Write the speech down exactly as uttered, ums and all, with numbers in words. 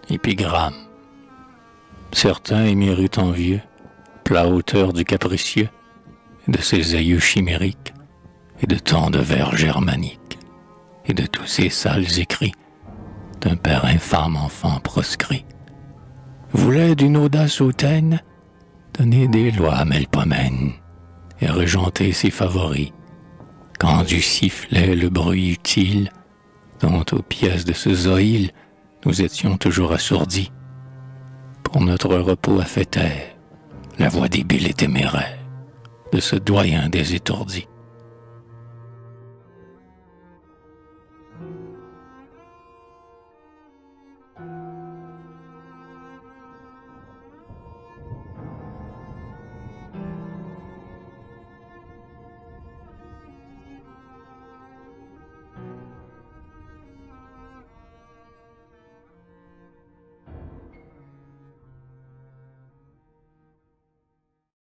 Épigramme. Certains émérites envieux, plat auteur du capricieux, et de ses aïeux chimériques, et de tant de vers germaniques, et de tous ces sales écrits d'un père infâme enfant proscrit, voulait d'une audace hautaine donner des lois à Melpomène et régenter ses favoris, quand du sifflet le bruit utile, dont aux pièces de ce zoïle nous étions toujours assourdis. Pour notre repos affêtaire, la voix débile et téméraire de ce doyen des étourdis.